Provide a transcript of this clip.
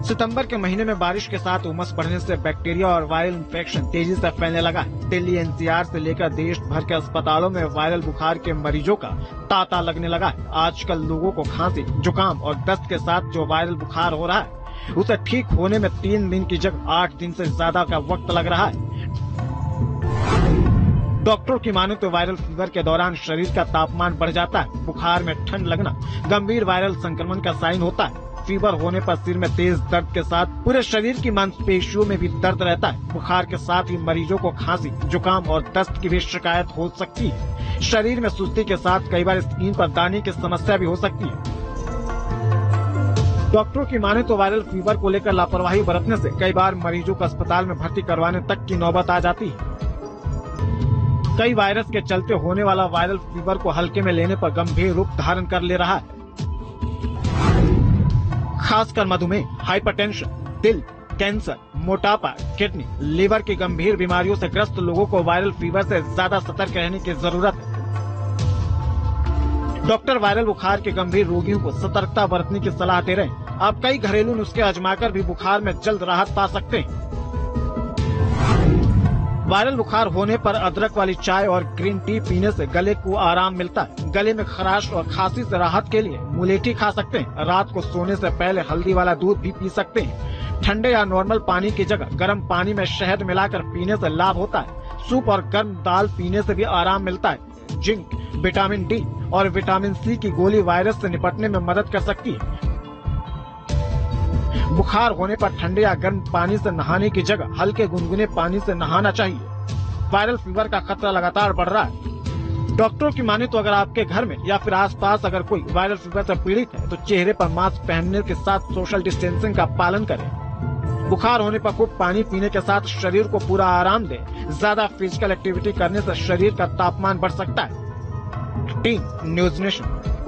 सितंबर के महीने में बारिश के साथ उमस बढ़ने से बैक्टीरिया और वायरल इन्फेक्शन तेजी से फैलने लगा है। दिल्ली एनसीआर से लेकर देश भर के अस्पतालों में वायरल बुखार के मरीजों का तांता लगने लगा है। आजकल लोगों को खांसी, जुकाम और दस्त के साथ जो वायरल बुखार हो रहा है उसे ठीक होने में 3 दिन की जगह 8 दिन से ज्यादा का वक्त लग रहा है। डॉक्टरों की माने तो वायरल फीवर के दौरान शरीर का तापमान बढ़ जाता है। बुखार में ठंड लगना गंभीर वायरल संक्रमण का साइन होता है। फीवर होने पर सिर में तेज दर्द के साथ पूरे शरीर की मांसपेशियों में भी दर्द रहता है। बुखार के साथ ही मरीजों को खांसी, जुकाम और दस्त की भी शिकायत हो सकती है। शरीर में सुस्ती के साथ कई बार स्किन पर दाने की समस्या भी हो सकती है। डॉक्टरों की माने तो वायरल फीवर को लेकर लापरवाही बरतने से कई बार मरीजों को अस्पताल में भर्ती करवाने तक की नौबत आ जाती है। कई वायरस के चलते होने वाला वायरल फीवर को हल्के में लेने पर गंभीर रूप धारण कर ले रहा है। खासकर मधुमेह, हाइपरटेंशन, दिल, कैंसर, मोटापा, किडनी, लीवर की गंभीर बीमारियों से ग्रस्त लोगों को वायरल फीवर से ज्यादा सतर्क रहने की जरूरत है। डॉक्टर वायरल बुखार के गंभीर रोगियों को सतर्कता बरतने की सलाह दे रहे हैं। आप कई घरेलू नुस्खे आजमाकर भी बुखार में जल्द राहत पा सकते हैं। वायरल बुखार होने पर अदरक वाली चाय और ग्रीन टी पीने से गले को आराम मिलता है। गले में खराश और खांसी से राहत के लिए मुलेठी खा सकते हैं। रात को सोने से पहले हल्दी वाला दूध भी पी सकते हैं। ठंडे या नॉर्मल पानी की जगह गर्म पानी में शहद मिलाकर पीने से लाभ होता है। सूप और गर्म दाल पीने से भी आराम मिलता है। जिंक, विटामिन डी और विटामिन सी की गोली वायरस से निपटने में मदद कर सकती है। बुखार होने पर ठंडे या गर्म पानी से नहाने की जगह हल्के गुनगुने पानी से नहाना चाहिए। वायरल फीवर का खतरा लगातार बढ़ रहा है। डॉक्टरों की माने तो अगर आपके घर में या फिर आसपास अगर कोई वायरल फीवर से पीड़ित है तो चेहरे पर मास्क पहनने के साथ सोशल डिस्टेंसिंग का पालन करें। बुखार होने पर खूब पानी पीने के साथ शरीर को पूरा आराम दें। ज्यादा फिजिकल एक्टिविटी करने से शरीर का तापमान बढ़ सकता है। Team News nation.